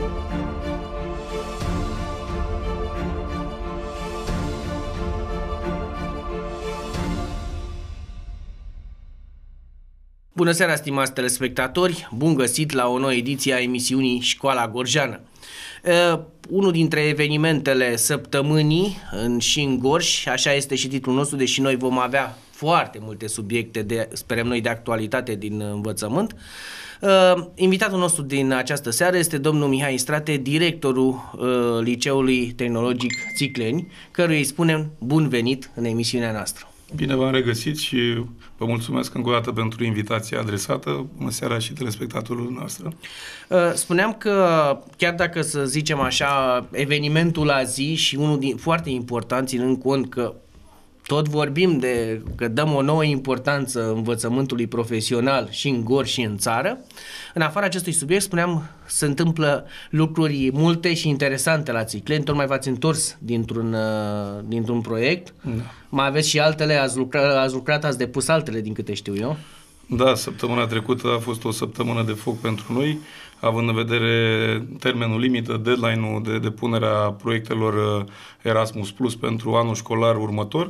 Bună seara, stimați telespectatori! Bun găsit la o nouă ediție a emisiunii Școala Gorjeană. Unul dintre evenimentele săptămânii și în Gorj, așa este și titlul nostru, deși noi vom avea foarte multe subiecte, sperăm noi, de actualitate din învățământ. Invitatul nostru din această seară este domnul Mihai Strate, directorul Liceului Tehnologic Țicleni, căruia îi spunem bun venit în emisiunea noastră. Bine v-am regăsit și vă mulțumesc încă o dată pentru invitația adresată. Bună seara și telespectatorul noastră. Spuneam că, chiar dacă, să zicem așa, evenimentul la zi și unul foarte important, ținând cont că tot vorbim că dăm o nouă importanță învățământului profesional și în Gorj și în țară, în afara acestui subiect, spuneam, se întâmplă lucruri multe și interesante la Țicleni. Tocmai v-ați întors dintr-un proiect. Da. Mai aveți și altele, ați depus altele, din câte știu eu. Da, săptămâna trecută a fost o săptămână de foc pentru noi, având în vedere termenul limită, deadline-ul de depunere a proiectelor Erasmus Plus pentru anul școlar următor.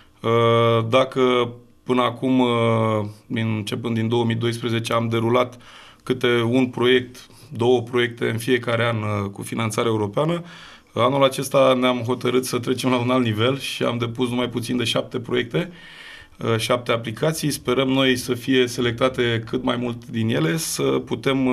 Dacă până acum, începând din 2012, am derulat câte un proiect, 2 proiecte în fiecare an cu finanțare europeană, anul acesta ne-am hotărât să trecem la un alt nivel și am depus numai puțin de 7 proiecte, 7 aplicații. Sperăm noi să fie selectate cât mai mult din ele, să putem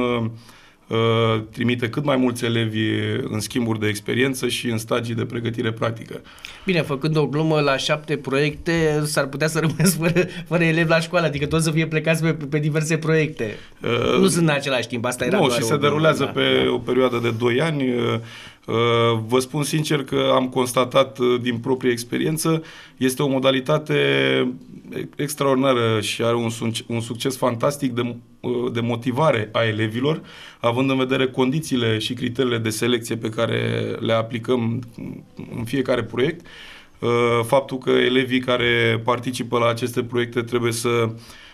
trimite cât mai mulți elevi în schimburi de experiență și în stagii de pregătire practică. Bine, făcând o glumă, la 7 proiecte s-ar putea să rămâneți fără elevi la școală, adică toți să fie plecați pe diverse proiecte. Nu sunt în același timp, asta era. Nu, și se derulează pe o perioadă de 2 ani. Vă spun sincer că am constatat din proprie experiență, este o modalitate extraordinară și are un succes fantastic de motivare a elevilor, având în vedere condițiile și criteriile de selecție pe care le aplicăm în fiecare proiect. Faptul că elevii care participă la aceste proiecte trebuie să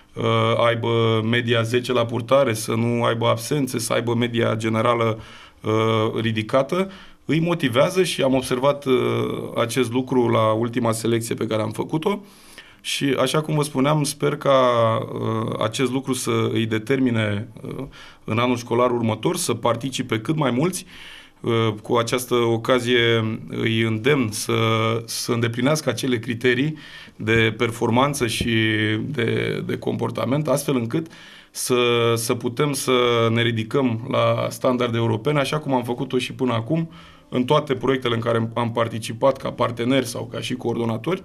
aibă media 10 la purtare, să nu aibă absențe, să aibă media generală ridicată, îi motivează și am observat acest lucru la ultima selecție pe care am făcut-o și, așa cum vă spuneam, sper ca acest lucru să îi determine în anul școlar următor să participe cât mai mulți. Cu această ocazie îi îndemn să îndeplinească acele criterii de performanță și de comportament, astfel încât să putem să ne ridicăm la standarde europene, așa cum am făcut-o și până acum, în toate proiectele în care am participat ca parteneri sau ca și coordonatori,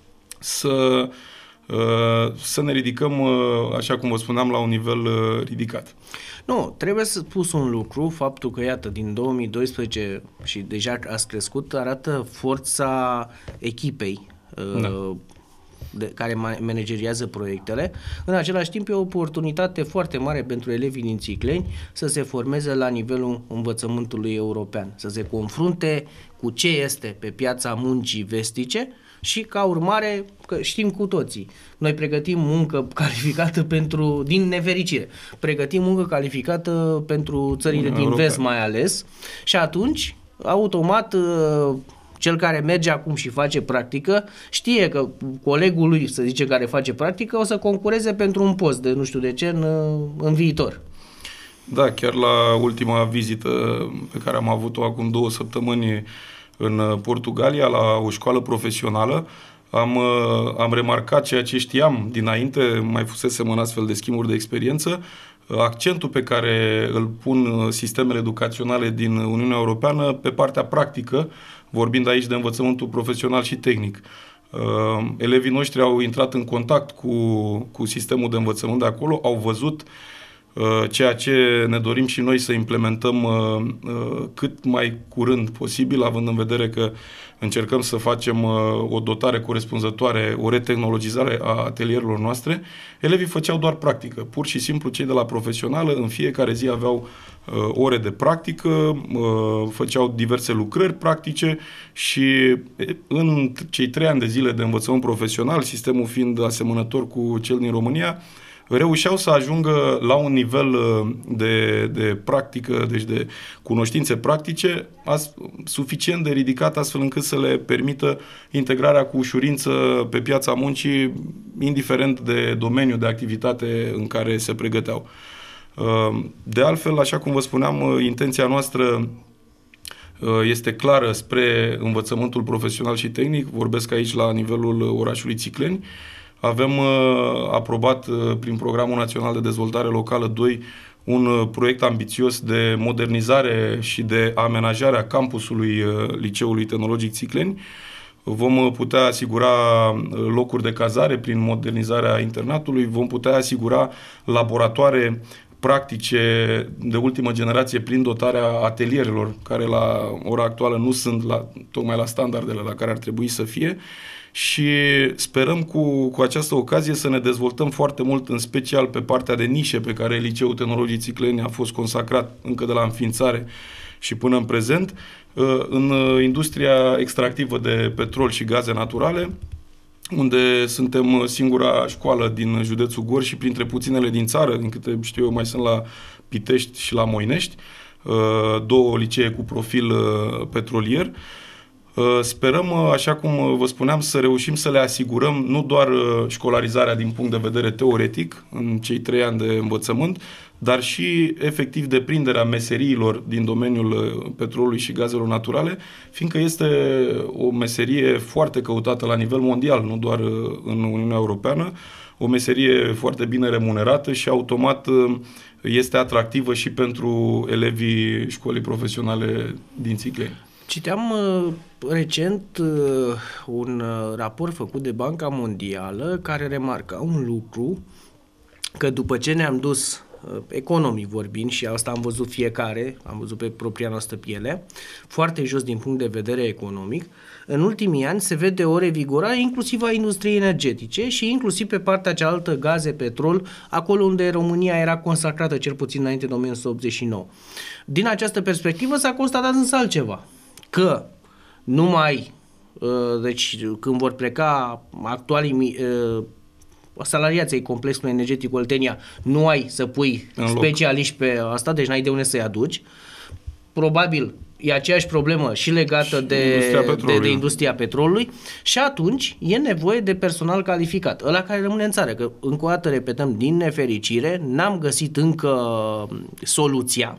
să ne ridicăm, așa cum vă spuneam, la un nivel ridicat. Nu, trebuie să spus un lucru, faptul că, iată, din 2012 și deja ați crescut, arată forța echipei care manageriază proiectele. În același timp, e o oportunitate foarte mare pentru elevii din Țicleni să se formeze la nivelul învățământului european, să se confrunte cu ce este pe piața muncii vestice și, ca urmare, că știm cu toții, noi pregătim muncă calificată din nefericire, pregătim muncă calificată pentru țările din vest mai ales și atunci, automat, cel care merge acum și face practică știe că colegul lui, să zice, care face practică, o să concureze pentru un post de nu știu de ce în viitor. Da, chiar la ultima vizită pe care am avut-o acum 2 săptămâni în Portugalia, la o școală profesională, am remarcat ceea ce știam dinainte, mai fusesem în astfel de schimburi de experiență, accentul pe care îl pun sistemele educaționale din Uniunea Europeană pe partea practică, vorbind aici de învățământul profesional și tehnic. Elevii noștri au intrat în contact cu sistemul de învățământ de acolo, au văzut ceea ce ne dorim și noi să implementăm cât mai curând posibil, având în vedere că încercăm să facem o dotare corespunzătoare, o retehnologizare a atelierelor noastre. Elevii făceau doar practică. Pur și simplu, cei de la profesională în fiecare zi aveau ore de practică, făceau diverse lucrări practice și în cei 3 ani de zile de învățământ profesional, sistemul fiind asemănător cu cel din România, reușeau să ajungă la un nivel de practică, deci de cunoștințe practice, suficient de ridicat astfel încât să le permită integrarea cu ușurință pe piața muncii, indiferent de domeniul de activitate în care se pregăteau. De altfel, așa cum vă spuneam, intenția noastră este clară spre învățământul profesional și tehnic. Vorbesc aici la nivelul orașului Țicleni. Avem aprobat prin Programul Național de Dezvoltare Locală 2 un proiect ambițios de modernizare și de amenajare a campusului Liceului Tehnologic Țicleni. Vom putea asigura locuri de cazare prin modernizarea internatului, vom putea asigura laboratoare practice de ultimă generație prin dotarea atelierelor, care la ora actuală nu sunt tocmai la standardele la care ar trebui să fie, și sperăm cu această ocazie să ne dezvoltăm foarte mult, în special pe partea de nișe pe care Liceul Tehnologic Țicleni a fost consacrat încă de la înființare și până în prezent, în industria extractivă de petrol și gaze naturale, unde suntem singura școală din județul Gorj și printre puținele din țară, din câte știu eu, mai sunt la Pitești și la Moinești, două licee cu profil petrolier. Sperăm, așa cum vă spuneam, să reușim să le asigurăm nu doar școlarizarea din punct de vedere teoretic în cei 3 ani de învățământ, dar și efectiv deprinderea meseriilor din domeniul petrolului și gazelor naturale, fiindcă este o meserie foarte căutată la nivel mondial, nu doar în Uniunea Europeană, o meserie foarte bine remunerată și automat este atractivă și pentru elevii școlii profesionale din Țicleni. Citeam recent un raport făcut de Banca Mondială care remarca un lucru, că după ce ne-am dus economic vorbind, și asta am văzut fiecare, am văzut pe propria noastră piele, foarte jos din punct de vedere economic, în ultimii ani se vede o revigorare inclusiv a industriei energetice și inclusiv pe partea cealaltă gaze, petrol, acolo unde România era consacrată cel puțin înainte de 1989. Din această perspectivă s-a constatat însă altceva, că numai, deci când vor pleca actualii salariații complexului energetic Oltenia, nu ai să pui specialiști pe asta, deci n-ai de unde să-i aduci. Probabil e aceeași problemă și legată de industria petrolului și atunci e nevoie de personal calificat, ăla care rămâne în țară, că încă o dată repetăm, din nefericire n-am găsit încă soluția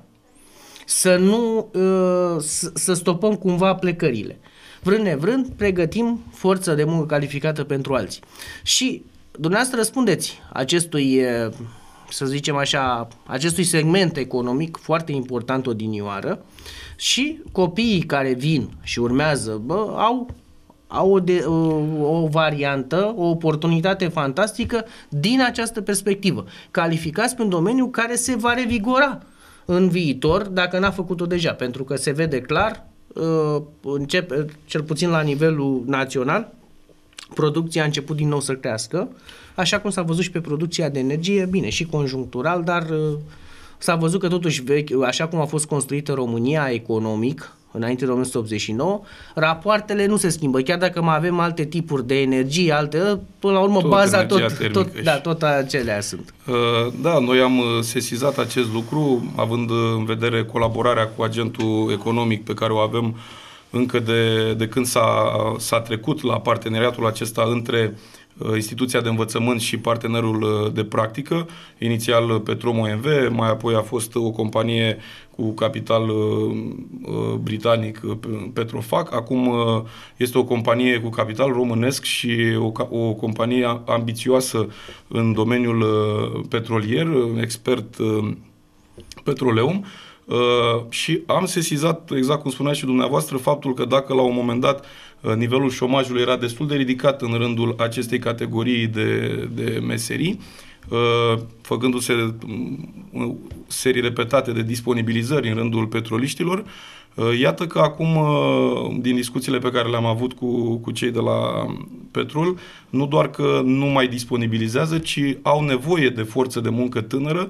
să stopăm cumva plecările. Vrând nevrând, pregătim forță de muncă calificată pentru alții. Și dumneavoastră răspundeți acestui, să zicem așa, acestui segment economic foarte important odinioară, și copiii care vin și urmează au o variantă, o oportunitate fantastică din această perspectivă. Calificați pe un domeniu care se va revigora în viitor, dacă n-a făcut-o deja, pentru că se vede clar, cel puțin la nivelul național, producția a început din nou să crească, așa cum s-a văzut și pe producția de energie, bine, și conjunctural, dar s-a văzut că totuși, așa cum a fost construită România economic, înainte de 1989, rapoartele nu se schimbă, chiar dacă mai avem alte tipuri de energie, până la urmă, baza tot acelea sunt. Da, noi am sesizat acest lucru, având în vedere colaborarea cu agentul economic pe care o avem încă de când s-a trecut la parteneriatul acesta între instituția de învățământ și partenerul de practică, inițial Petrom OMV, mai apoi a fost o companie cu capital britanic, Petrofac, acum este o companie cu capital românesc și o companie ambițioasă în domeniul petrolier, expert Petroleum. Și am sesizat, exact cum spuneați și dumneavoastră, faptul că dacă la un moment dat nivelul șomajului era destul de ridicat în rândul acestei categorii de meserii, făcându-se serii repetate de disponibilizări în rândul petroliștilor, iată că acum, din discuțiile pe care le-am avut cu cei de la Petrol, nu doar că nu mai disponibilizează, ci au nevoie de forță de muncă tânără,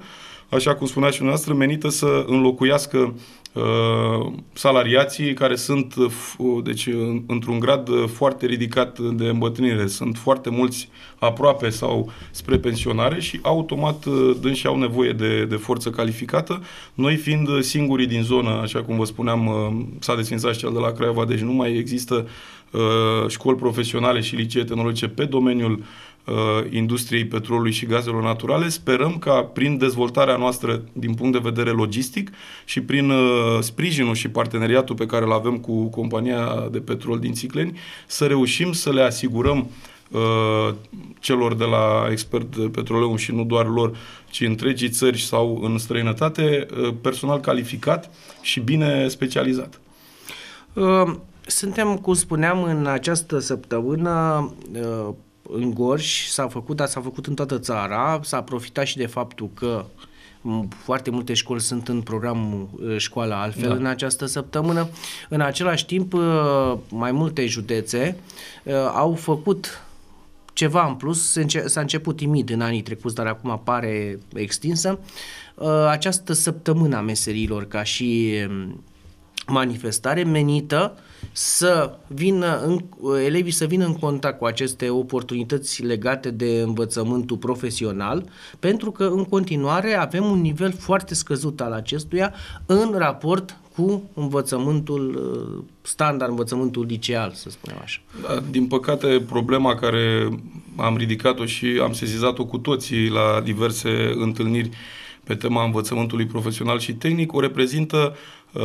așa cum spunea și dumneavoastră, menită să înlocuiască salariații care sunt deci, într-un grad foarte ridicat de îmbătrânire. Sunt foarte mulți aproape sau spre pensionare și automat dânsii au nevoie de forță calificată. Noi fiind singurii din zonă, așa cum vă spuneam, s-a desfințat și cel de la Craiova, deci nu mai există școli profesionale și licee tehnologice pe domeniul industriei petrolului și gazelor naturale. Sperăm ca prin dezvoltarea noastră din punct de vedere logistic și prin sprijinul și parteneriatul pe care îl avem cu compania de petrol din Țicleni să reușim să le asigurăm celor de la Expert Petroleum și nu doar lor, ci întregii țări sau în străinătate, personal calificat și bine specializat. Suntem, cum spuneam, în această săptămână în Gorj, s-a făcut în toată țara, s-a profitat și de faptul că foarte multe școli sunt în programul Școala Altfel în această săptămână. În același timp, mai multe județe au făcut ceva în plus, s-a început timid în anii trecuți, dar acum apare extinsă. Această săptămână a meserilor ca și manifestare menită să vină elevii să vină în contact cu aceste oportunități legate de învățământul profesional, pentru că în continuare avem un nivel foarte scăzut al acestuia în raport cu învățământul standard, învățământul liceal, să spunem așa. Da, din păcate, problema care am ridicat-o și am sesizat-o cu toții la diverse întâlniri pe tema învățământului profesional și tehnic, o reprezintă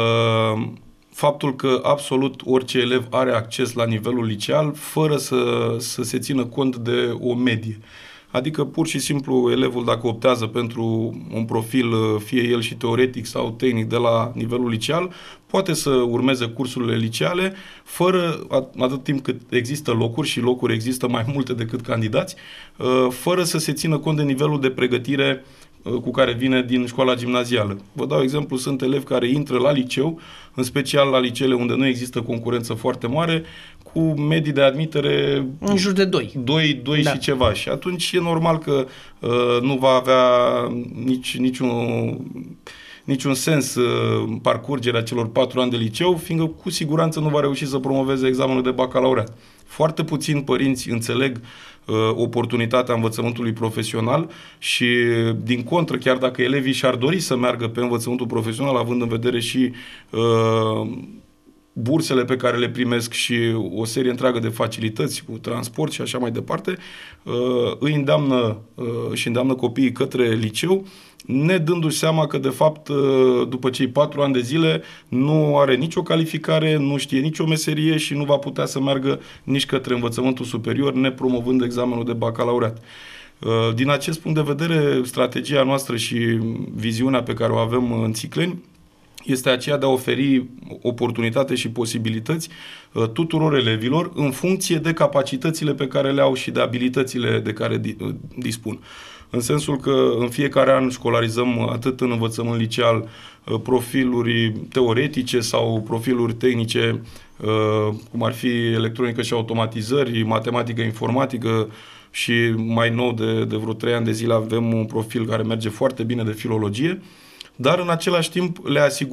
faptul că absolut orice elev are acces la nivelul liceal fără să se țină cont de o medie. Adică pur și simplu elevul, dacă optează pentru un profil, fie el și teoretic sau tehnic de la nivelul liceal, poate să urmeze cursurile liceale fără, atât timp cât există locuri, și locuri există mai multe decât candidați, fără să se țină cont de nivelul de pregătire cu care vine din școala gimnazială. Vă dau exemplu, sunt elevi care intră la liceu, în special la liceele unde nu există concurență foarte mare, cu medii de admitere în jur de 2 și ceva. Și atunci e normal că nu va avea niciun sens parcurgerea celor 4 ani de liceu, fiindcă cu siguranță nu va reuși să promoveze examenul de bacalaureat. Foarte puțini părinți înțeleg oportunitatea învățământului profesional și, din contră, chiar dacă elevii și-ar dori să meargă pe învățământul profesional, având în vedere și bursele pe care le primesc și o serie întreagă de facilități cu transport și așa mai departe, îi îndeamnă copiii către liceu, ne dându-și seama că, de fapt, după cei 4 ani de zile, nu are nicio calificare, nu știe nicio meserie și nu va putea să meargă nici către învățământul superior, nepromovând examenul de bacalaureat. Din acest punct de vedere, strategia noastră și viziunea pe care o avem în Țicleni este aceea de a oferi oportunitate și posibilități tuturor elevilor în funcție de capacitățile pe care le au și de abilitățile de care dispun. În sensul că în fiecare an școlarizăm atât în învățământ liceal profiluri teoretice sau profiluri tehnice, cum ar fi electronică și automatizări, matematică, informatică, și mai nou de vreo 3 ani de zile avem un profil care merge foarte bine de filologie, dar în același timp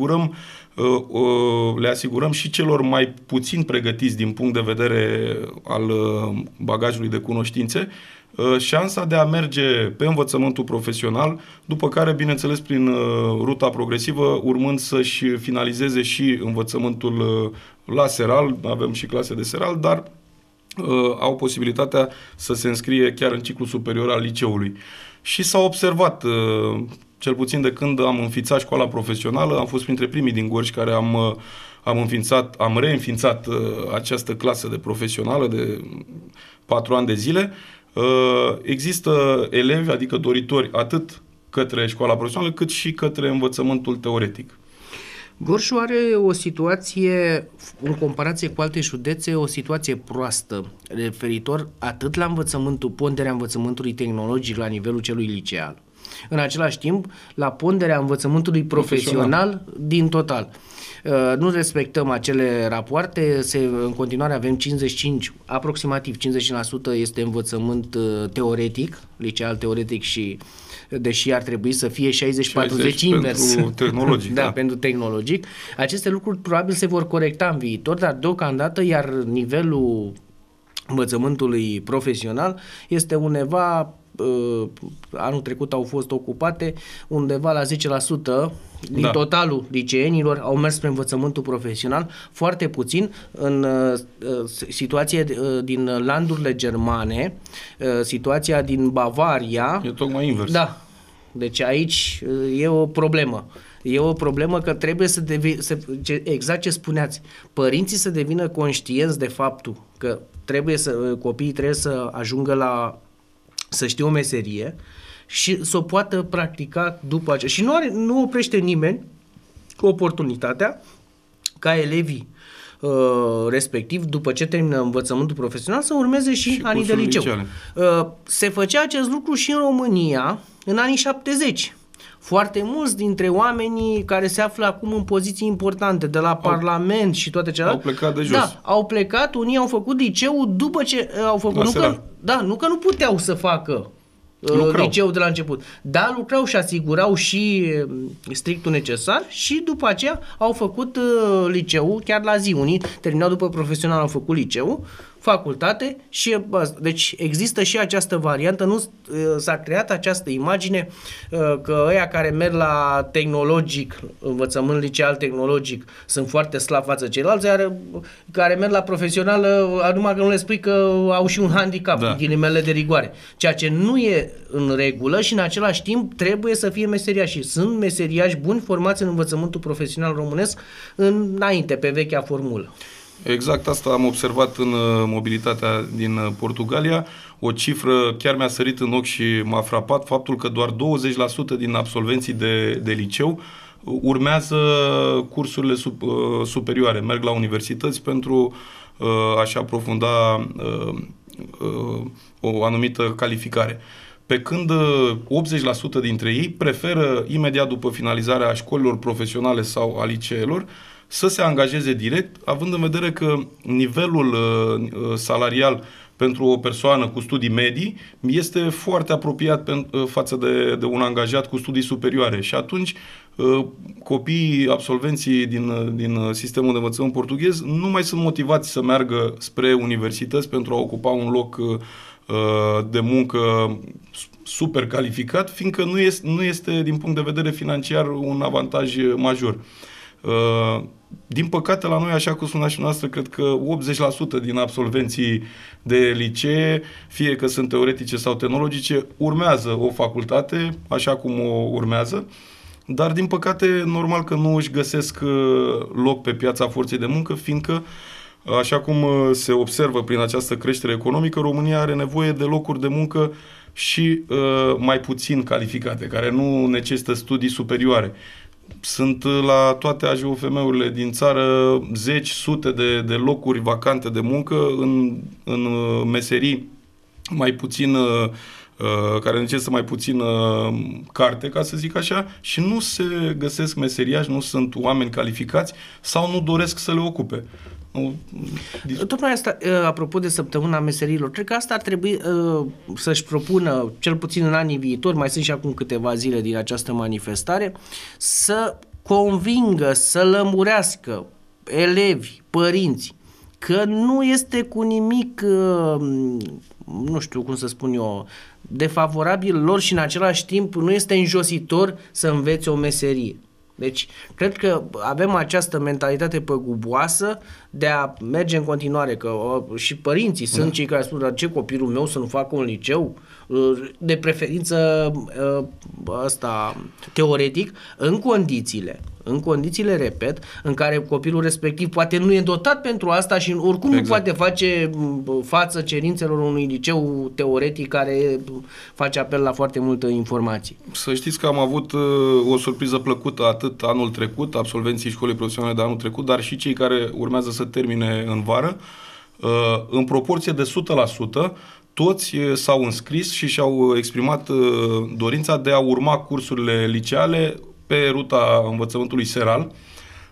le asigurăm și celor mai puțin pregătiți din punct de vedere al bagajului de cunoștințe șansa de a merge pe învățământul profesional, după care, bineînțeles, prin ruta progresivă, urmând să-și finalizeze și învățământul la seral, avem și clase de seral, dar au posibilitatea să se înscrie chiar în ciclul superior al liceului. Și s-a observat, cel puțin de când am înființat școala profesională, am fost printre primii din Gorj care am reînființat această clasă de profesională de 4 ani de zile. Există elevi, adică doritori, atât către școala profesională, cât și către învățământul teoretic. Gorjul are o situație, în comparație cu alte județe, o situație proastă, referitor atât la ponderea învățământului tehnologic la nivelul celui liceal, în același timp la ponderea învățământului profesional din total. Nu respectăm acele rapoarte, în continuare avem 55, aproximativ 50% este învățământ teoretic, liceal teoretic și deși ar trebui să fie 60-40 invers. Pentru tehnologic. Da, pentru tehnologic. Aceste lucruri probabil se vor corecta în viitor, dar deocamdată, iar nivelul învățământului profesional este undeva, anul trecut au fost ocupate undeva la 10% din totalul liceenilor au mers spre învățământul profesional, foarte puțin în situație din landurile germane, situația din Bavaria. E tocmai invers. Da. Deci aici e o problemă. E o problemă că trebuie exact ce spuneați, părinții să devină conștienți de faptul că copiii trebuie să ajungă să știe o meserie și să o poată practica după aceea. Și nu oprește nimeni cu oportunitatea ca elevii respectiv, după ce termină învățământul profesional, să urmeze și anii de liceu. Se făcea acest lucru și în România în anii 70. Foarte mulți dintre oamenii care se află acum în poziții importante, de la Parlament și toate celelalte, au plecat de jos. Da, au plecat, unii au făcut liceu după ce au făcut, nu că nu puteau să facă liceu de la început, dar lucrau și asigurau și strictul necesar și după aceea au făcut liceu chiar la zi. Unii terminau după profesional, au făcut liceu, facultate și deci există și această variantă, nu s-a creat această imagine că ăia care merg la tehnologic, învățământ liceal tehnologic, sunt foarte slabi față ceilalți, iar care merg la profesional, numai că nu le spui că au și un handicap, ghilimele de rigoare, ceea ce nu e în regulă și în același timp trebuie să fie meseriași. Sunt meseriași buni formați în învățământul profesional românesc înainte, pe vechea formulă. Exact asta am observat în mobilitatea din Portugalia. O cifră chiar mi-a sărit în ochi și m-a frapat faptul că doar 20% din absolvenții de liceu urmează cursurile superioare, merg la universități pentru a-și aprofunda o anumită calificare. Pe când 80% dintre ei preferă imediat după finalizarea școlilor profesionale sau a liceelor să se angajeze direct, având în vedere că nivelul salarial pentru o persoană cu studii medii este foarte apropiat față de un angajat cu studii superioare. Și atunci copiii, absolvenții din sistemul de învățământ portughez nu mai sunt motivați să meargă spre universități pentru a ocupa un loc de muncă super calificat, fiindcă nu este din punct de vedere financiar un avantaj major. Din păcate la noi, așa cum spunea și noastră, cred că 80% din absolvenții de licee, fie că sunt teoretice sau tehnologice, urmează o facultate, așa cum o urmează, dar din păcate normal că nu își găsesc loc pe piața forței de muncă, fiindcă, așa cum se observă prin această creștere economică, România are nevoie de locuri de muncă și mai puțin calificate, care nu necesită studii superioare. Sunt la toate AJUFM-urile din țară zeci, sute de locuri vacante de muncă în meserii mai puțin, care necesită mai puțin carte, ca să zic așa, și nu se găsesc meseriași, nu sunt oameni calificați sau nu doresc să le ocupe. Tocmai asta, apropo de săptămâna meserilor, cred că asta ar trebui să-și propună, cel puțin în anii viitori, mai sunt și acum câteva zile din această manifestare, să convingă, să lămurească elevi, părinți, că nu este cu nimic, nu știu cum să spun eu, defavorabil lor și în același timp nu este înjositor să înveți o meserie. Deci, cred că avem această mentalitate păguboasă de a merge în continuare, că și părinții sunt cei care spun, dar ce copilul meu să nu facă un liceu, de preferință teoretic, în condițiile, repet, în care copilul respectiv poate nu e dotat pentru asta și oricum nu poate face față cerințelor unui liceu teoretic care face apel la foarte multă informație. Să știți că am avut o surpriză plăcută atât anul trecut, absolvenții școlii profesionale de anul trecut, dar și cei care urmează să termine în vară, în proporție de 100%, toți s-au înscris și și-au exprimat dorința de a urma cursurile liceale pe ruta învățământului seral,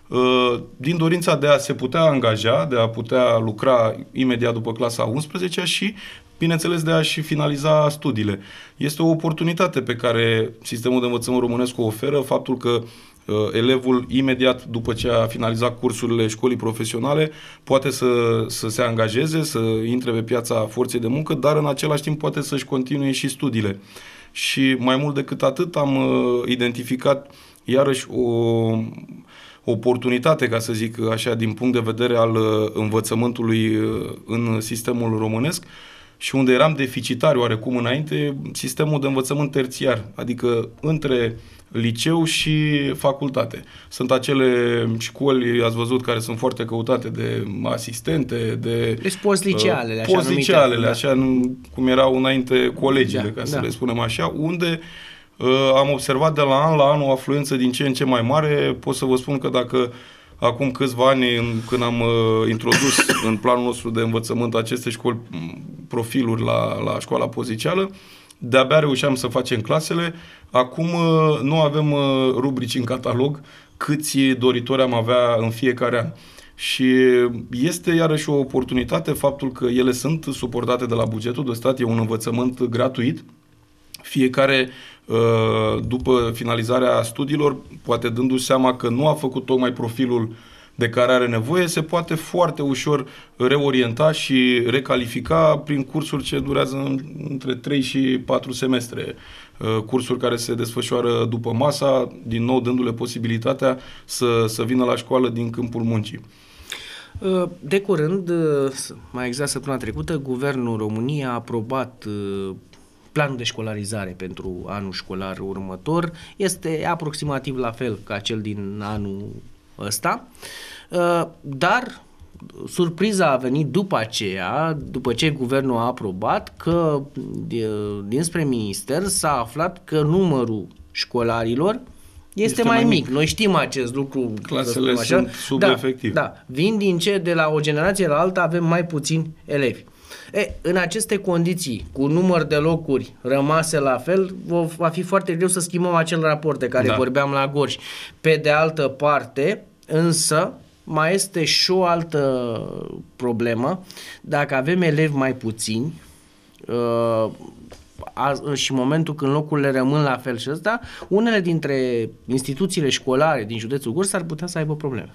din dorința de a se putea angaja, de a putea lucra imediat după clasa 11 și, bineînțeles, de a-și finaliza studiile. Este o oportunitate pe care sistemul de învățământ românesc o oferă, faptul că elevul, imediat după ce a finalizat cursurile școlii profesionale, poate să se angajeze, să intre pe piața forței de muncă, dar în același timp poate să-și continue și studiile. Și mai mult decât atât am identificat iarăși o oportunitate, ca să zic așa, din punct de vedere al învățământului în sistemul românesc, și unde eram deficitari oarecum înainte, sistemul de învățământ terțiar, adică între liceu și facultate. Sunt acele școli, ați văzut, care sunt foarte căutate de asistente, de... Deci postlicealele, așa postlicealele, numite, așa cum erau înainte colegiile, ca să le spunem așa, unde am observat de la an o afluență din ce în ce mai mare. Pot să vă spun că dacă acum câțiva ani, când am introdus în planul nostru de învățământ aceste școli, profiluri la școala postliceală, de-abia reușeam să facem clasele. Acum nu avem rubrici în catalog câți doritori am avea în fiecare an. Și este iarăși o oportunitate faptul că ele sunt suportate de la bugetul de stat, e un învățământ gratuit. Fiecare, după finalizarea studiilor, poate dându-și seama că nu a făcut tocmai profilul de care are nevoie, se poate foarte ușor reorienta și recalifica prin cursuri ce durează între 3 și 4 semestre. Cursuri care se desfășoară după masa, din nou dându-le posibilitatea să vină la școală din câmpul muncii. De curând, mai exact săptămâna trecută, Guvernul României a aprobat planul de școlarizare pentru anul școlar următor. Este aproximativ la fel ca cel din anul ăsta, dar surpriza a venit după aceea, după ce guvernul a aprobat, că dinspre minister s-a aflat că numărul școlarilor este mai mic. Noi știm acest lucru. Clasele sunt subefectiv. Da, vin de la o generație la alta avem mai puțini elevi. În aceste condiții, cu număr de locuri rămase la fel, va fi foarte greu să schimbăm acel raport de care vorbeam la Gorj. Pe de altă parte, însă, mai este și o altă problemă. Dacă avem elevi mai puțini și în momentul când locurile rămân la fel și ăsta, unele dintre instituțiile școlare din județul Gorj s-ar putea să aibă probleme.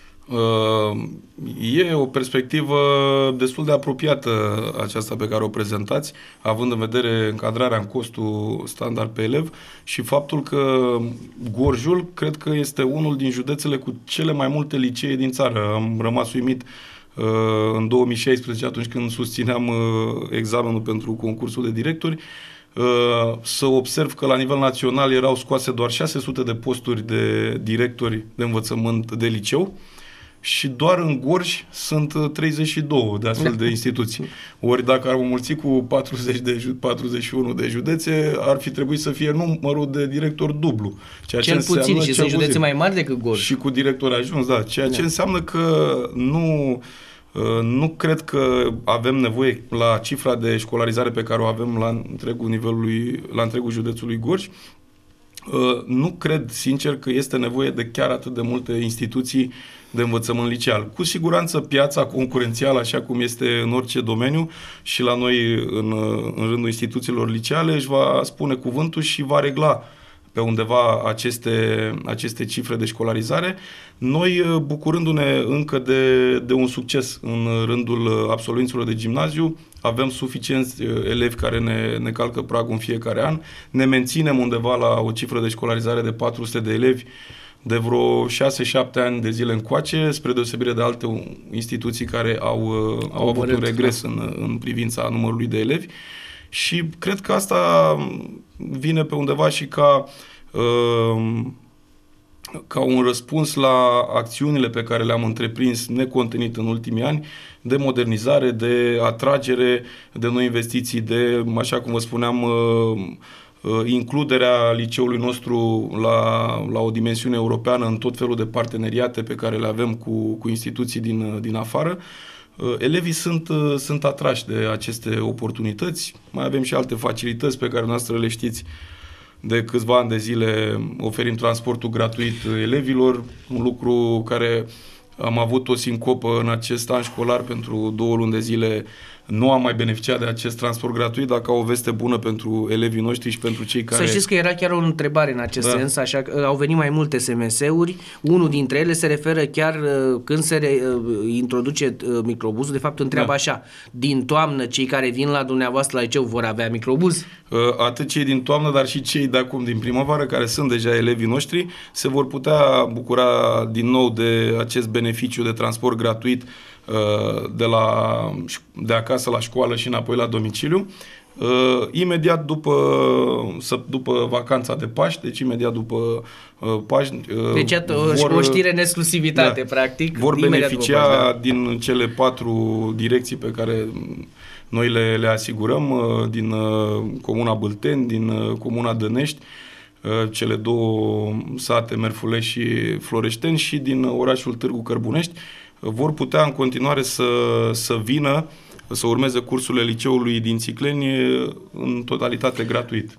E o perspectivă destul de apropiată aceasta pe care o prezentați, având în vedere încadrarea în costul standard pe elev și faptul că Gorjul cred că este unul din județele cu cele mai multe licee din țară. Am rămas uimit în 2016, atunci când susțineam examenul pentru concursul de directori, să observ că la nivel național erau scoase doar 600 de posturi de directori de învățământ de liceu și doar în Gorj sunt 32 de astfel de instituții. Ori dacă ar mulți cu 41 de județe, ar fi trebuit să fie numărul de director dublu. Ceea ce cel puțin, și sunt județe mai mari decât Gorj. Și cu director ajuns, da. Ceea ce înseamnă că nu cred că avem nevoie la cifra de școlarizare pe care o avem la întregul județului Gorj. Nu cred, sincer, că este nevoie de chiar atât de multe instituții de învățământ liceal. Cu siguranță piața concurențială, așa cum este în orice domeniu și la noi în rândul instituțiilor liceale, își va spune cuvântul și va regla pe undeva aceste cifre de școlarizare. Noi, bucurându-ne încă de un succes în rândul absolvenților de gimnaziu, avem suficienți elevi care ne calcă pragul în fiecare an, ne menținem undeva la o cifră de școlarizare de 400 de elevi de vreo 6-7 ani de zile încoace, spre deosebire de alte instituții care au avut un regres în privința numărului de elevi. Și cred că asta vine pe undeva și ca un răspuns la acțiunile pe care le-am întreprins necontenit în ultimii ani, de modernizare, de atragere de noi investiții, de, așa cum vă spuneam, includerea liceului nostru la o dimensiune europeană în tot felul de parteneriate pe care le avem cu instituții din afară. Elevii sunt atrași de aceste oportunități. Mai avem și alte facilități pe care noastră le știți de câțiva ani de zile oferim transportul gratuit elevilor, un lucru care am avut o sincopă în acest an școlar pentru 2 luni de zile. Nu am mai beneficiat de acest transport gratuit, dacă au o veste bună pentru elevii noștri și pentru cei care... Să știți că era chiar o întrebare în acest sens, așa că au venit mai multe SMS-uri, unul dintre ele se referă chiar când se introduce microbuzul, de fapt întreabă așa, din toamnă cei care vin la dumneavoastră la liceu vor avea microbuz? Atât cei din toamnă, dar și cei de acum din primăvară, care sunt deja elevii noștri, se vor putea bucura din nou de acest beneficiu de transport gratuit de acasă la școală și înapoi la domiciliu. Imediat după vacanța de Paști, deci imediat după Paști... Deci o știre în exclusivitate, practic. Vor beneficia din cele 4 direcții pe care noi le asigurăm, din Comuna Bâlteni, din Comuna Dănești, cele 2 sate, Merfulești și Floreșteni, și din orașul Târgu Cărbunești, vor putea în continuare să vină, să urmeze cursurile liceului din Țicleni în totalitate gratuit.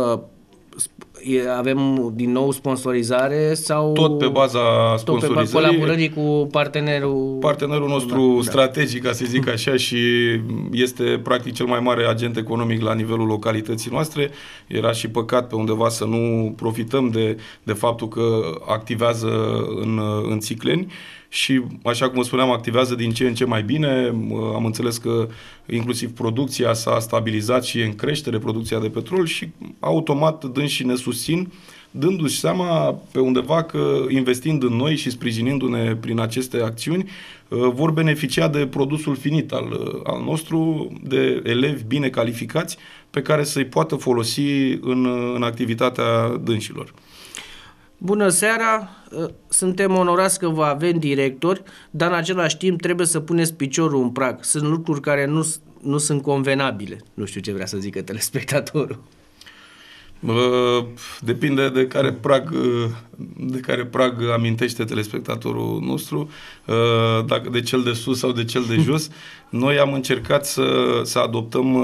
Avem din nou sponsorizare sau... Tot pe baza sponsorizării. Tot pe colaborării cu partenerul nostru strategic, ca să zic așa, și este practic cel mai mare agent economic la nivelul localității noastre. Era și păcat pe undeva să nu profităm de faptul că activează în Țicleni. Și, așa cum vă spuneam, activează din ce în ce mai bine. Am înțeles că inclusiv producția s-a stabilizat și e în creștere, producția de petrol, și automat dânsii ne susțin, dându-și seama pe undeva că investind în noi și sprijinindu-ne prin aceste acțiuni, vor beneficia de produsul finit al nostru, de elevi bine calificați pe care să-i poată folosi în activitatea dânșilor. Bună seara! Suntem onorați că vă avem directori, dar în același timp trebuie să puneți piciorul în prag. Sunt lucruri care nu sunt convenabile. Nu știu ce vrea să zică telespectatorul. Depinde de care prag amintește telespectatorul nostru, dacă de cel de sus sau de cel de jos. Noi am încercat să adoptăm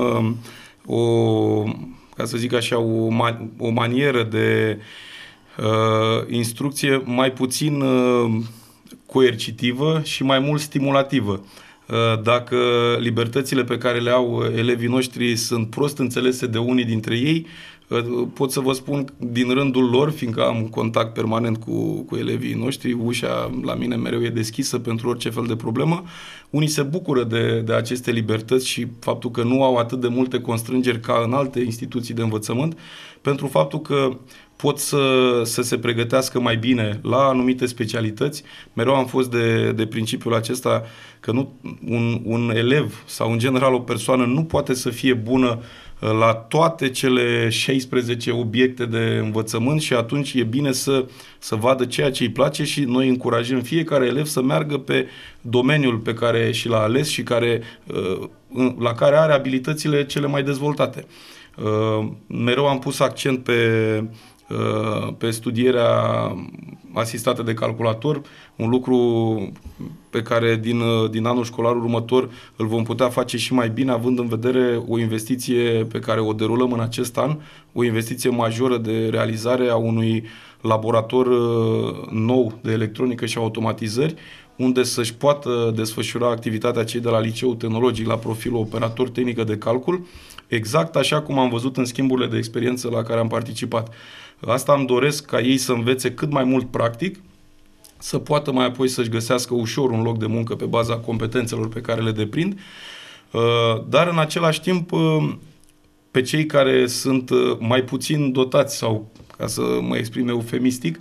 ca să zic așa, o manieră de instrucție mai puțin coercitivă și mai mult stimulativă. Dacă libertățile pe care le au elevii noștri sunt prost înțelese de unii dintre ei, pot să vă spun din rândul lor, fiindcă am contact permanent cu elevii noștri, ușa la mine mereu e deschisă pentru orice fel de problemă. Unii se bucură de aceste libertăți și faptul că nu au atât de multe constrângeri ca în alte instituții de învățământ, pentru faptul că pot să se pregătească mai bine la anumite specialități. Mereu am fost de principiul acesta că un elev sau în general o persoană nu poate să fie bună la toate cele 16 obiecte de învățământ și atunci e bine să vadă ceea ce îi place și noi încurajăm fiecare elev să meargă pe domeniul pe care și l-a ales și la care are abilitățile cele mai dezvoltate. Mereu am pus accent pe studierea asistată de calculator, un lucru pe care din anul școlar următor îl vom putea face și mai bine, având în vedere o investiție pe care o derulăm în acest an, o investiție majoră de realizare a unui laborator nou de electronică și automatizări, unde să-și poată desfășura activitatea cei de la Liceul Tehnologic la profilul operator tehnică de calcul, exact așa cum am văzut în schimburile de experiență la care am participat. Asta îmi doresc, ca ei să învețe cât mai mult practic, să poată mai apoi să-și găsească ușor un loc de muncă pe baza competențelor pe care le deprind, dar în același timp pe cei care sunt mai puțin dotați sau, ca să mă exprim eufemistic,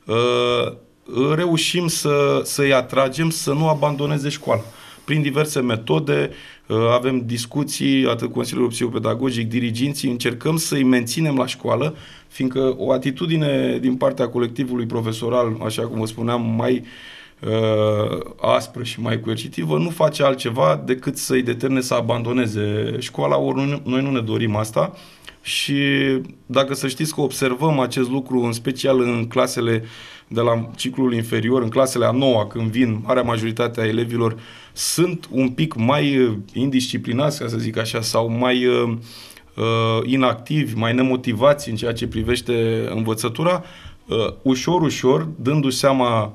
reușim să-i atragem să nu abandoneze școala. Prin diverse metode, avem discuții, atât Consiliul Psihopedagogic, diriginții, încercăm să-i menținem la școală, fiindcă o atitudine din partea colectivului profesoral, așa cum vă spuneam, mai aspră și mai coercitivă, nu face altceva decât să-i determine să abandoneze școala, ori noi nu ne dorim asta. Și dacă să știți că observăm acest lucru, în special în clasele de la ciclul inferior, în clasele a 9-a, când vin, marea majoritate a elevilor sunt un pic mai indisciplinați, ca să zic așa, sau mai inactivi, mai nemotivați în ceea ce privește învățătura, ușor, ușor, dându-și seama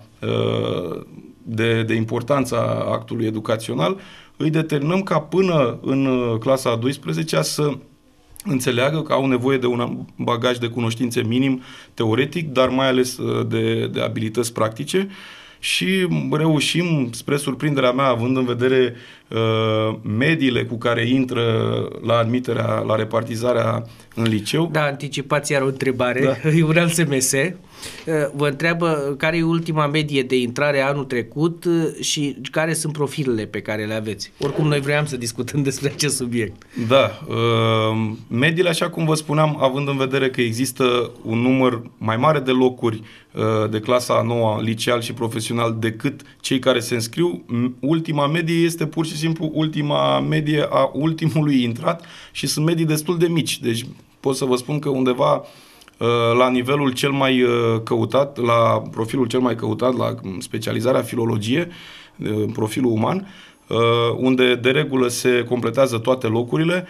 de importanța actului educațional, îi determinăm ca până în clasa a 12-a să înțeleagă că au nevoie de un bagaj de cunoștințe minim teoretic, dar mai ales de abilități practice, și reușim, spre surprinderea mea, având în vedere mediile cu care intră la admiterea, la repartizarea în liceu. Da, anticipați iar o întrebare, da. E un alt SMS. Vă întreabă care e ultima medie de intrare anul trecut și care sunt profilele pe care le aveți. Oricum, noi vroiam să discutăm despre acest subiect. Da, mediile, așa cum vă spuneam, având în vedere că există un număr mai mare de locuri de clasa a 9-a, liceal și profesional, decât cei care se înscriu, ultima medie este pur și simplu ultima medie a ultimului intrat și sunt medii destul de mici. Deci pot să vă spun că undeva la nivelul cel mai căutat, la profilul cel mai căutat, la specializarea filologie, profilul uman, unde de regulă se completează toate locurile,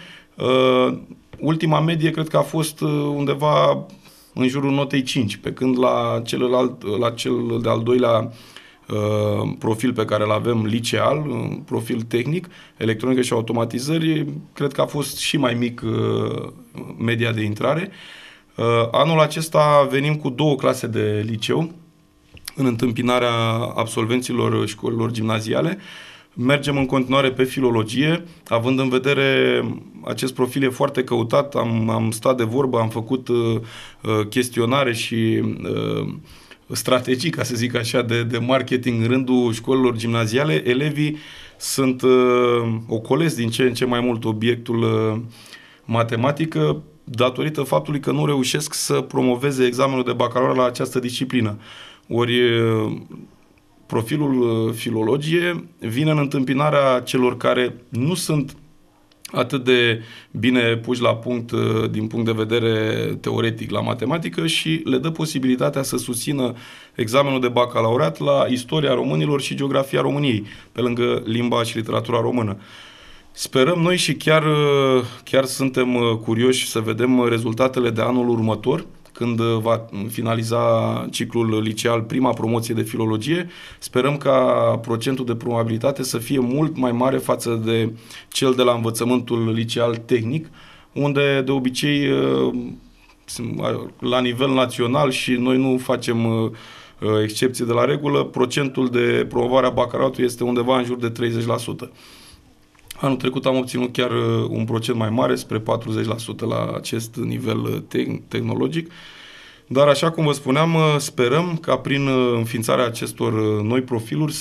ultima medie cred că a fost undeva în jurul notei 5, pe când la cel de-al doilea profil pe care îl avem liceal, profil tehnic, electronică și automatizări, cred că a fost și mai mic media de intrare. Anul acesta venim cu 2 clase de liceu în întâmpinarea absolvenților școlilor gimnaziale. Mergem în continuare pe filologie, având în vedere acest profil e foarte căutat, am stat de vorbă, am făcut chestionare și strategii, ca să zic așa, de marketing în rândul școlilor gimnaziale. Elevii sunt ocolesc din ce în ce mai mult obiectul matematică, datorită faptului că nu reușesc să promoveze examenul de bacalaureat la această disciplină. Ori profilul filologie vine în întâmpinarea celor care nu sunt atât de bine puși la punct din punct de vedere teoretic la matematică și le dă posibilitatea să susțină examenul de bacalaureat la istoria românilor și geografia României, pe lângă limba și literatura română. Sperăm noi și chiar suntem curioși să vedem rezultatele de anul următor, când va finaliza ciclul liceal prima promoție de filologie. Sperăm ca procentul de probabilitate să fie mult mai mare față de cel de la învățământul liceal tehnic, unde de obicei la nivel național, și noi nu facem excepție de la regulă, procentul de promovare a bacalaureatului este undeva în jur de 30%. Anul trecut am obținut chiar un procent mai mare, spre 40% la acest nivel tehnologic. Dar, așa cum vă spuneam, sperăm ca prin înființarea acestor noi profiluri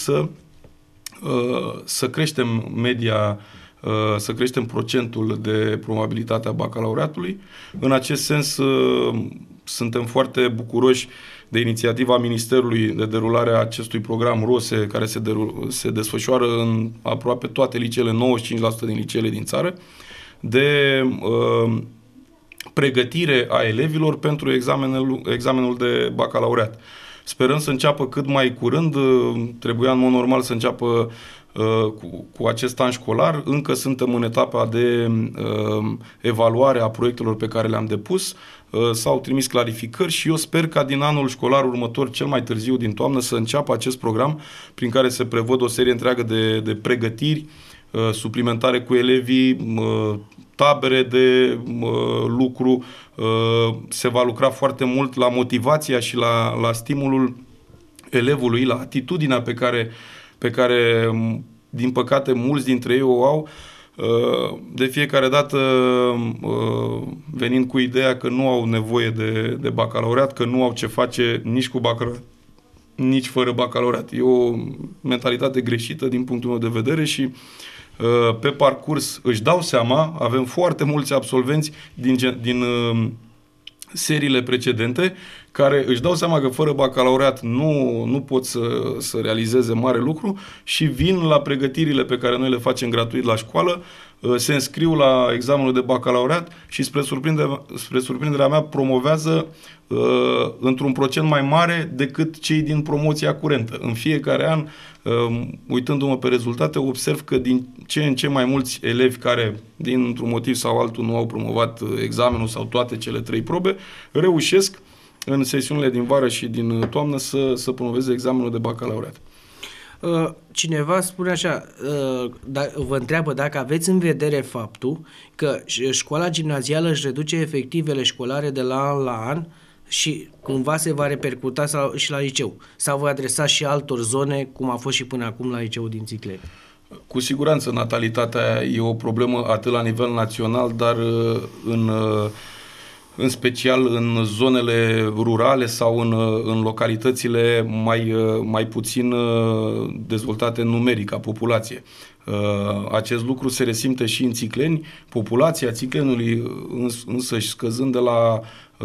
să creștem media, să creștem procentul de probabilitate a bacalaureatului. În acest sens, suntem foarte bucuroși de inițiativa Ministerului de derulare a acestui program ROSE, care se desfășoară în aproape toate liceele, 95% din liceele din țară, de pregătire a elevilor pentru examenul de bacalaureat. Sperăm să înceapă cât mai curând, trebuia în mod normal să înceapă cu acest an școlar, încă suntem în etapa de evaluare a proiectelor pe care le-am depus, s-au trimis clarificări și eu sper ca din anul școlar următor, cel mai târziu din toamnă, să înceapă acest program prin care se prevăd o serie întreagă de pregătiri suplimentare cu elevii, tabere de lucru, se va lucra foarte mult la motivația și la stimulul elevului, la atitudinea pe care, din păcate, mulți dintre ei o au, de fiecare dată venind cu ideea că nu au nevoie de bacalaureat, că nu au ce face nici cu bacalaureat, nici fără bacalaureat. E o mentalitate greșită din punctul meu de vedere și pe parcurs își dau seama, avem foarte mulți absolvenți din seriile precedente care își dau seama că fără bacalaureat nu pot să realizeze mare lucru și vin la pregătirile pe care noi le facem gratuit la școală, se înscriu la examenul de bacalaureat și spre surprinderea mea promovează într-un procent mai mare decât cei din promoția curentă. În fiecare an, uitându-mă pe rezultate, observ că din ce în ce mai mulți elevi care, dintr-un motiv sau altul, nu au promovat examenul sau toate cele 3 probe, reușesc în sesiunile din vară și din toamnă să promoveze examenul de bacalaureat. Cineva spune așa, vă întreabă dacă aveți în vedere faptul că școala gimnazială își reduce efectivele școlare de la an la an și cumva se va repercuta și la liceu, sau vă adresați și altor zone, cum a fost și până acum la liceul din Țicleni? Cu siguranță natalitatea e o problemă atât la nivel național, dar în special în zonele rurale sau în localitățile mai puțin dezvoltate numeric ca populație. Acest lucru se resimte și în Țicleni. Populația Țiclenului însăși scăzând de la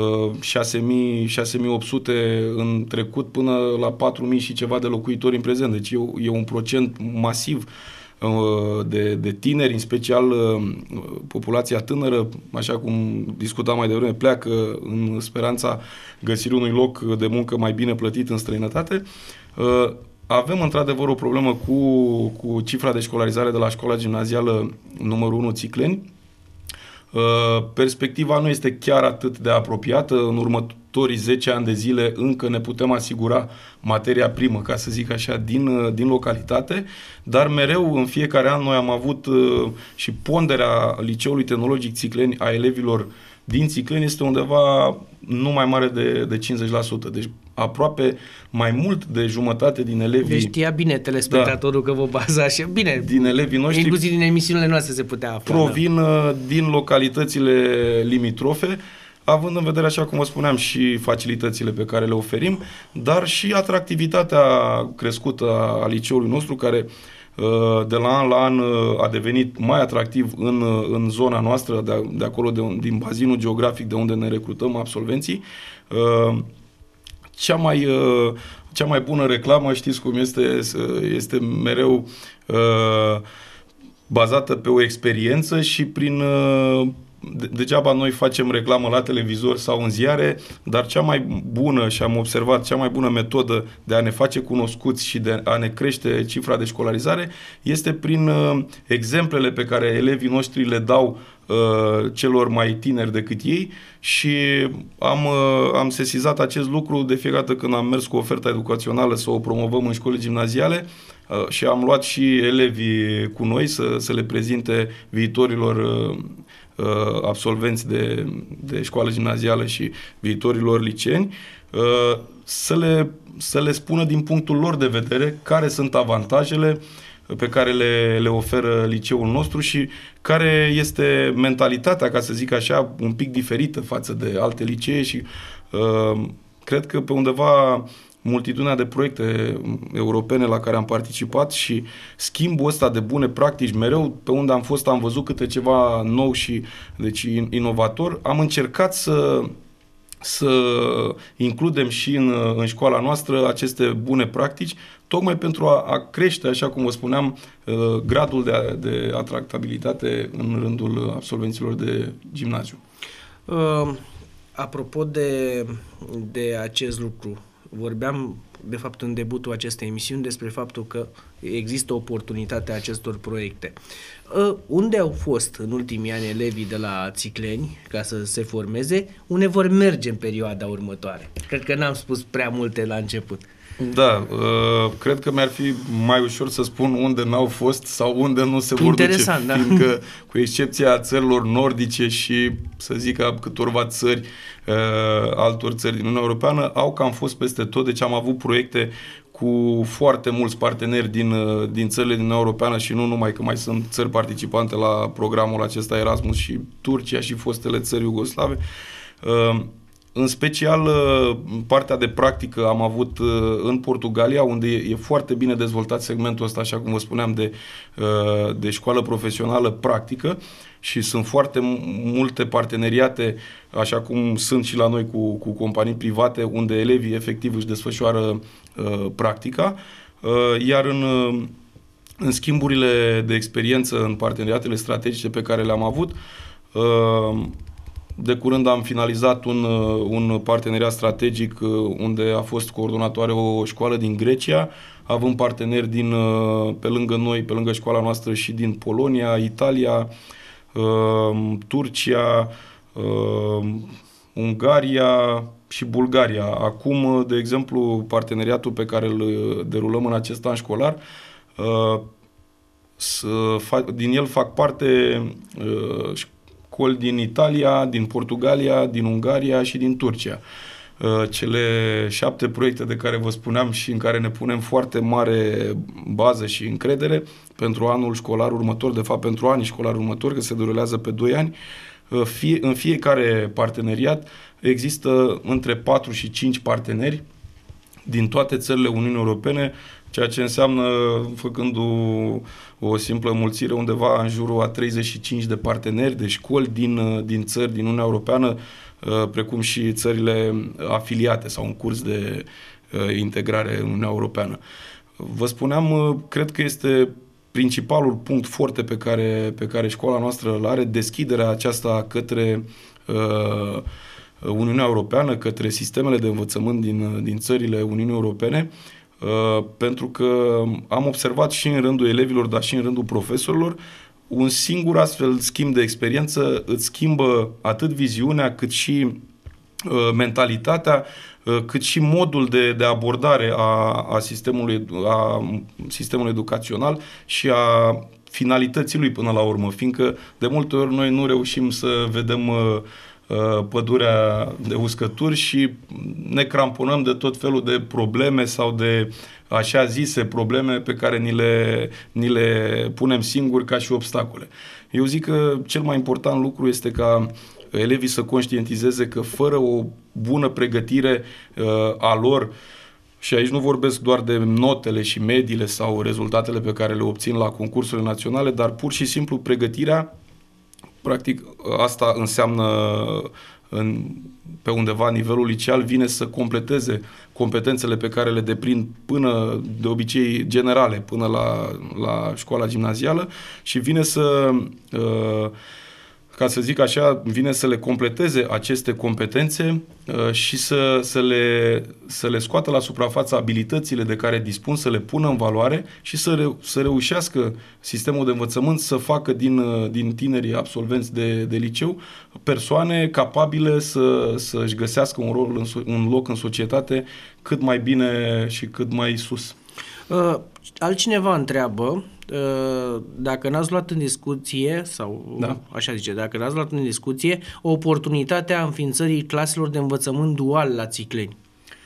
6.800 în trecut până la 4.000 și ceva de locuitori în prezent. Deci e un procent masiv de tineri, în special populația tânără, așa cum discutam mai devreme, pleacă în speranța găsirii unui loc de muncă mai bine plătit în străinătate. Avem într-adevăr o problemă cu cifra de școlarizare de la școala gimnazială numărul 1 Țicleni. Perspectiva nu este chiar atât de apropiată. În următorii 10 ani de zile încă ne putem asigura materia primă, ca să zic așa, din localitate, dar mereu în fiecare an noi am avut și ponderea Liceului Tehnologic Țicleni a elevilor din Țicleni este undeva nu mai mare de 50%. Deci aproape mai mult de jumătate din elevii... Deci știa bine telespectatorul că vă bazați bine. Din elevii noștri... Inclusiv din emisiunile noastre se putea afla. Provin din localitățile limitrofe, având în vedere, așa cum vă spuneam, și facilitățile pe care le oferim, dar și atractivitatea crescută a liceului nostru, care de la an la an a devenit mai atractiv în zona noastră, de acolo, din bazinul geografic de unde ne recrutăm absolvenții. Cea mai bună reclamă, știți cum este mereu bazată pe o experiență și degeaba noi facem reclamă la televizor sau în ziare, dar cea mai bună, și am observat, cea mai bună metodă de a ne face cunoscuți și de a ne crește cifra de școlarizare este prin exemplele pe care elevii noștri le dau celor mai tineri decât ei și am sesizat acest lucru de fiecare dată când am mers cu oferta educațională să o promovăm în școlile gimnaziale și am luat și elevii cu noi să le prezinte viitorilor absolvenți de școală gimnazială și viitorilor liceeni, să le spună din punctul lor de vedere care sunt avantajele pe care le oferă liceul nostru și care este mentalitatea, ca să zic așa, un pic diferită față de alte licee și cred că pe undeva multitudinea de proiecte europene la care am participat și schimbul ăsta de bune practici, mereu pe unde am fost am văzut câte ceva nou și deci inovator, am încercat să includem și în școala noastră aceste bune practici, tocmai pentru a crește, așa cum vă spuneam, gradul de atractabilitate în rândul absolvenților de gimnaziu. Apropo de acest lucru, vorbeam, de fapt, în debutul acestei emisiuni despre faptul că există oportunitatea acestor proiecte. Unde au fost în ultimii ani elevii de la Țicleni ca să se formeze? Unde vor merge în perioada următoare? Cred că n-am spus prea multe la început. Da, cred că mi-ar fi mai ușor să spun unde n-au fost sau unde nu se vor duce, da. Fiindcă, cu excepția țărilor nordice și, să zic, a câtorva țări, altor țări din Uniunea Europeană, au cam fost peste tot, deci am avut proiecte cu foarte mulți parteneri din țările din Uniunea Europeană și nu numai, că mai sunt țări participante la programul acesta Erasmus și Turcia și fostele țări iugoslave. În special, partea de practică am avut în Portugalia, unde e foarte bine dezvoltat segmentul ăsta, așa cum vă spuneam, de școală profesională practică și sunt foarte multe parteneriate, așa cum sunt și la noi cu companii private, unde elevii efectiv își desfășoară practica. Iar în schimburile de experiență, în parteneriatele strategice pe care le-am avut. De curând am finalizat un parteneriat strategic unde a fost coordonatoare o școală din Grecia, având parteneri pe lângă noi, pe lângă școala noastră, și din Polonia, Italia, Turcia, Ungaria și Bulgaria. Acum, de exemplu, parteneriatul pe care îl derulăm în acest an școlar, din el fac parte școli din Italia, din Portugalia, din Ungaria și din Turcia. Cele 7 proiecte de care vă spuneam și în care ne punem foarte mare bază și încredere pentru anul școlar următor, de fapt pentru anii școlari următori, că se derulează pe 2 ani, în fiecare parteneriat există între 4 și 5 parteneri din toate țările Uniunii Europene, ceea ce înseamnă, făcând o simplă mulțire, undeva în jurul a 35 de parteneri, de școli din țări din Uniunea Europeană, precum și țările afiliate sau în curs de integrare în Uniunea Europeană. Vă spuneam, cred că este principalul punct forte pe care școala noastră îl are, deschiderea aceasta către Uniunea Europeană, către sistemele de învățământ din țările Uniunii Europene, pentru că am observat și în rândul elevilor, dar și în rândul profesorilor, un singur astfel schimb de experiență îți schimbă atât viziunea, cât și mentalitatea, cât și modul de abordare a sistemului educațional și a finalității lui până la urmă, fiindcă de multe ori noi nu reușim să vedem pădurea de uscături și ne cramponăm de tot felul de probleme sau de așa zise probleme pe care ni le punem singuri ca și obstacole. Eu zic că cel mai important lucru este ca elevii să conștientizeze că fără o bună pregătire a lor, și aici nu vorbesc doar de notele și mediile sau rezultatele pe care le obțin la concursurile naționale, dar pur și simplu pregătirea, practic asta înseamnă pe undeva nivelul liceal, vine să completeze competențele pe care le deprind până, de obicei generale, până la școala gimnazială, și vine ca să zic așa, vine să le completeze aceste competențe și să le scoată la suprafață abilitățile de care dispun, să le pună în valoare și să reușească sistemul de învățământ să facă din tinerii absolvenți de liceu persoane capabile să-și găsească un loc în societate cât mai bine și cât mai sus. Altcineva întreabă dacă n-ați luat în discuție, sau da, așa zice, dacă n-ați luat în discuție oportunitatea înființării claselor de învățământ dual la Țicleni.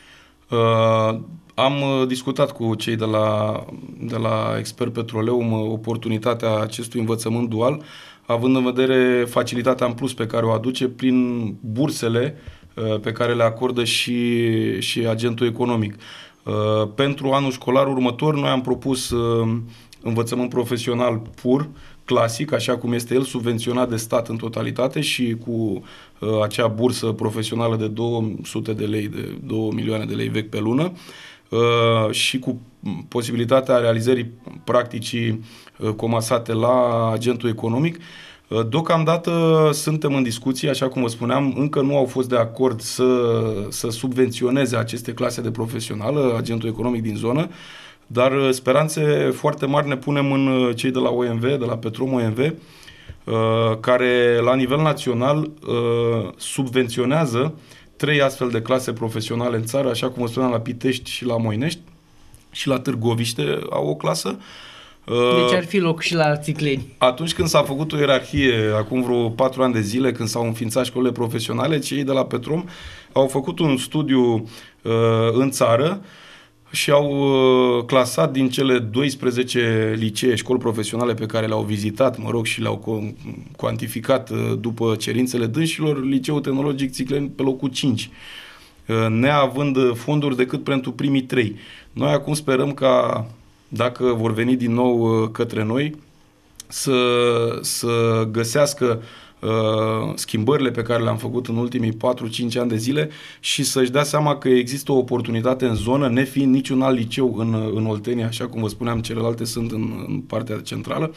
Am discutat cu cei de la Expert Petroleum oportunitatea acestui învățământ dual, având în vedere facilitatea în plus pe care o aduce prin bursele pe care le acordă și agentul economic. Pentru anul școlar următor, noi am propus învățământ profesional pur, clasic, așa cum este el, subvenționat de stat în totalitate și cu acea bursă profesională de 200 de lei, de 2 milioane de lei vechi pe lună, și cu posibilitatea realizării practicii comasate la agentul economic. Deocamdată suntem în discuție, așa cum vă spuneam, încă nu au fost de acord să subvenționeze aceste clase de profesională, agentul economic din zonă, dar speranțe foarte mari ne punem în cei de la OMV, de la Petrom OMV, care la nivel național subvenționează 3 astfel de clase profesionale în țară, așa cum vă spuneam, la Pitești și la Moinești, și la Târgoviște au o clasă. Deci ar fi loc și la Țicleni. Atunci când s-a făcut o ierarhie, acum vreo 4 ani de zile, când s-au înființat școlile profesionale, cei de la Petrom au făcut un studiu în țară și au clasat din cele 12 licee, școli profesionale pe care le-au vizitat, și le-au cuantificat după cerințele dânșilor, Liceul Tehnologic Țicleni pe locul 5, neavând fonduri decât pentru primii 3. Noi acum sperăm ca, dacă vor veni din nou către noi, să găsească schimbările pe care le-am făcut în ultimii 4-5 ani de zile și să-și dea seama că există o oportunitate în zonă, nefiind niciun alt liceu în Oltenia, așa cum vă spuneam, celelalte sunt în partea centrală,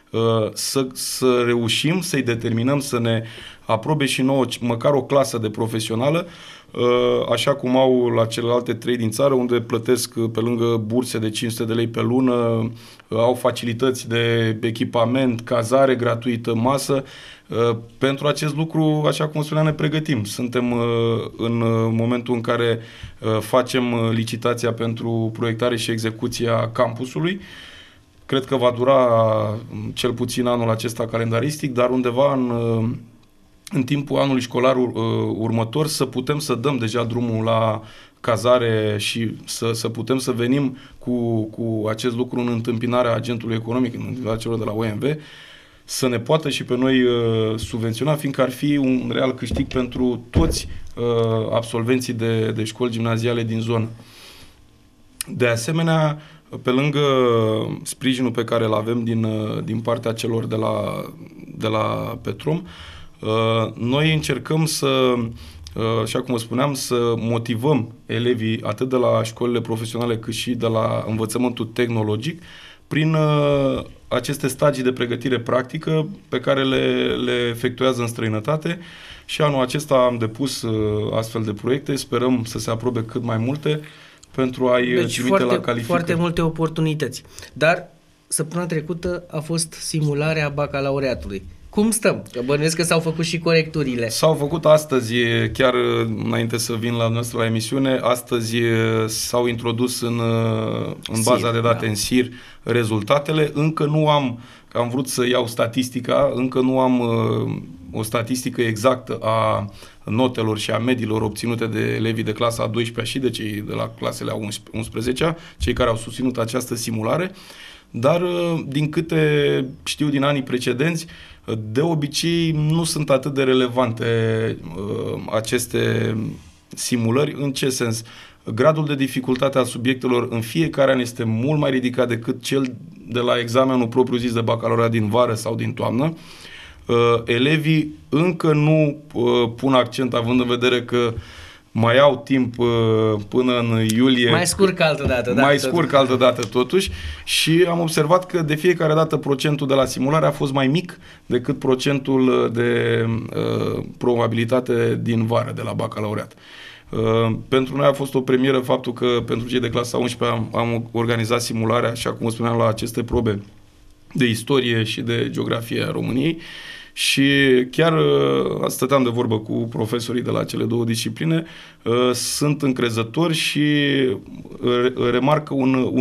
să reușim să-i determinăm să ne aprobe și nouă măcar o clasă de profesională, așa cum au la celelalte 3 din țară, unde plătesc pe lângă burse de 500 de lei pe lună, au facilități de echipament, cazare gratuită, masă. Pentru acest lucru, așa cum spuneam, ne pregătim. Suntem în momentul în care facem licitația pentru proiectare și execuția campusului. Cred că va dura cel puțin anul acesta calendaristic, dar undeva în timpul anului școlar următor să putem să dăm deja drumul la cazare și să putem să venim cu acest lucru în întâmpinarea agentului economic, în întâmpinarea celor de la OMV, să ne poată și pe noi subvenționa, fiindcă ar fi un real câștig pentru toți absolvenții de școli gimnaziale din zonă. De asemenea, pe lângă sprijinul pe care îl avem din partea celor de la Petrom, noi încercăm să, așa cum vă spuneam, să motivăm elevii atât de la școlile profesionale cât și de la învățământul tehnologic prin aceste stagii de pregătire practică pe care le efectuează în străinătate și anul acesta am depus astfel de proiecte, sperăm să se aprobe cât mai multe pentru a-i trimite la calificări. Foarte multe oportunități. Dar săptămâna trecută a fost simularea bacalaureatului. Cum stăm? Că bănuiesc că s-au făcut și corecturile. S-au făcut astăzi, chiar înainte să vin la noastră la emisiune, astăzi s-au introdus în baza de date în SIR rezultatele. Încă nu am vrut să iau statistica, încă nu am o statistică exactă a notelor și a mediilor obținute de elevii de clasa a 12-a și de cei de la clasele a 11-a, cei care au susținut această simulare, dar din câte știu din anii precedenți, de obicei nu sunt atât de relevante aceste simulări. În ce sens? Gradul de dificultate al subiectelor în fiecare an este mult mai ridicat decât cel de la examenul propriu-zis de bacalaureat din vară sau din toamnă. Elevii încă nu pun accent, având în vedere că mai au timp până în iulie. Mai scurt ca altă dată. Mai scurt ca altă dată totuși și am observat că de fiecare dată procentul de la simulare a fost mai mic decât procentul de probabilitate din vară de la bacalaureat. Pentru noi a fost o premieră faptul că pentru cei de clasa 11 am organizat simularea, așa cum spuneam, la aceste probe de istorie și de geografie a României și chiar stăteam de vorbă cu profesorii de la cele două discipline, sunt încrezători și remarcă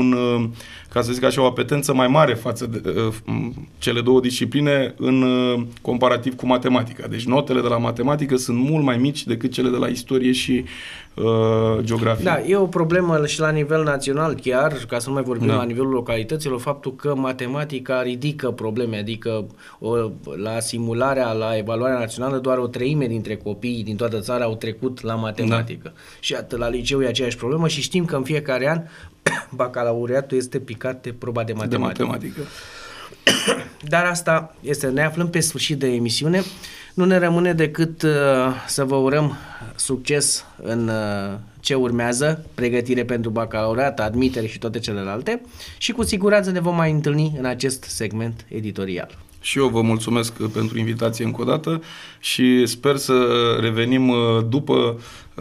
ca să zic așa, o apetență mai mare față de cele două discipline în comparativ cu matematica. Deci notele de la matematică sunt mult mai mici decât cele de la istorie și geografie. Da, e o problemă și la nivel național chiar, ca să nu mai vorbim la nivelul localităților, faptul că matematica ridică probleme, adică la simularea, la evaluarea națională, doar o treime dintre copiii din toată țara au trecut la matematică. Și atât la liceu e aceeași problemă și știm că în fiecare an bacalaureatul este picat de proba de matematică. Dar asta este, ne aflăm pe sfârșit de emisiune. Nu ne rămâne decât să vă urăm succes în ce urmează, pregătire pentru bacalaureat, admitere și toate celelalte și cu siguranță ne vom mai întâlni în acest segment editorial. Și eu vă mulțumesc pentru invitație încă o dată și sper să revenim după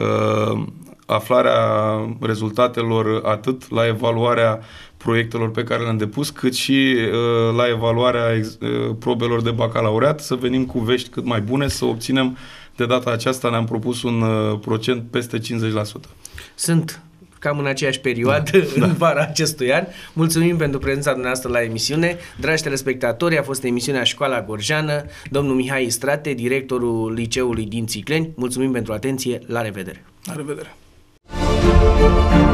aflarea rezultatelor atât la evaluarea proiectelor pe care le-am depus, cât și la evaluarea probelor de bacalaureat, să venim cu vești cât mai bune, să obținem, de data aceasta ne-am propus un procent peste 50%. Sunt cam în aceeași perioadă, în vara acestui an. Mulțumim pentru prezența dumneavoastră la emisiune. Dragi telespectatori, a fost emisiunea Școala Gorjeană. Domnul Mihai Istrate, directorul Liceului din Țicleni. Mulțumim pentru atenție. La revedere! La revedere!